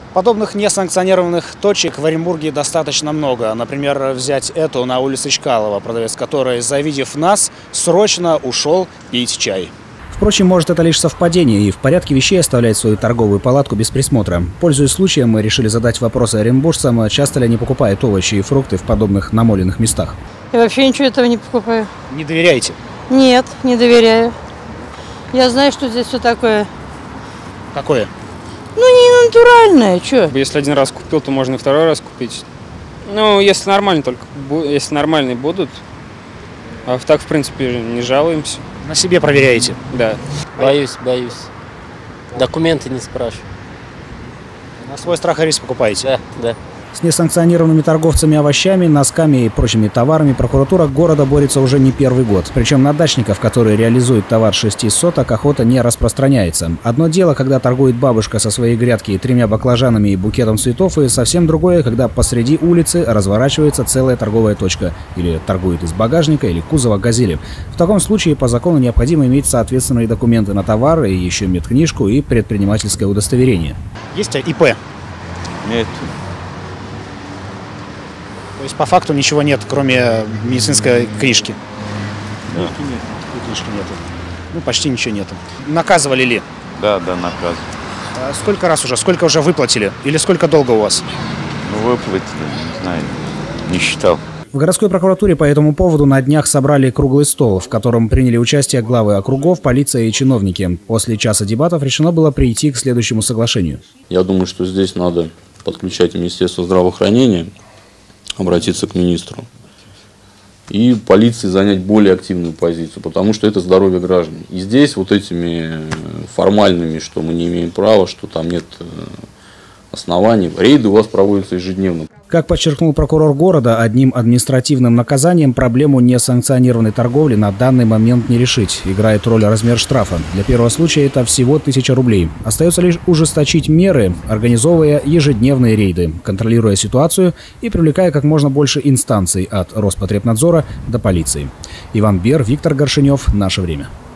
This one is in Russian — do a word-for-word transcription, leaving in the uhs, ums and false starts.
Подобных несанкционированных точек в Оренбурге достаточно много. Например, взять эту на улице Чкалова, продавец которой, завидев нас, срочно ушел пить чай. Впрочем, может, это лишь совпадение, и в порядке вещей оставлять свою торговую палатку без присмотра. Пользуясь случаем, мы решили задать вопросы оренбуржцам, часто ли они покупают овощи и фрукты в подобных намоленных местах. Я вообще ничего этого не покупаю. Не доверяете? Нет, не доверяю. Я знаю, что здесь все такое. Какое? Ну, не натуральное, что? Если один раз купил, то можно и второй раз купить. Ну, если нормально только, если нормальные будут. А так, в принципе, не жалуемся. На себе проверяете? Да. Боюсь, боюсь. Документы не спрашиваю. На свой страх и риск покупаете? Да, да. С несанкционированными торговцами овощами, носками и прочими товарами прокуратура города борется уже не первый год. Причем на дачников, которые реализуют товар шести соток, охота не распространяется. Одно дело, когда торгует бабушка со своей грядки тремя баклажанами и букетом цветов, и совсем другое, когда посреди улицы разворачивается целая торговая точка. Или торгует из багажника или кузова «Газели». В таком случае по закону необходимо иметь соответственные документы на товар, и еще медкнижку и предпринимательское удостоверение. Есть ИП? Нет. То есть по факту ничего нет, кроме медицинской книжки? Да. Книжки нет. И книжки нету. Ну, почти ничего нету. Наказывали ли? Да, да, наказ. А сколько раз уже? Сколько уже выплатили? Или сколько долго у вас? Ну, выплатили, не знаю, не считал. В городской прокуратуре по этому поводу на днях собрали круглый стол, в котором приняли участие главы округов, полиция и чиновники. После часа дебатов решено было прийти к следующему соглашению. Я думаю, что здесь надо подключать Министерство здравоохранения, обратиться к министру и полиции занять более активную позицию, потому что это здоровье граждан. И здесь вот этими формальными, что мы не имеем права, что там нет оснований, рейды у вас проводятся ежедневно. Как подчеркнул прокурор города, одним административным наказанием проблему несанкционированной торговли на данный момент не решить. Играет роль размер штрафа. Для первого случая это всего тысяча рублей. Остается лишь ужесточить меры, организовывая ежедневные рейды, контролируя ситуацию и привлекая как можно больше инстанций от Роспотребнадзора до полиции. Иван Бер, Виктор Горшинев. Наше время.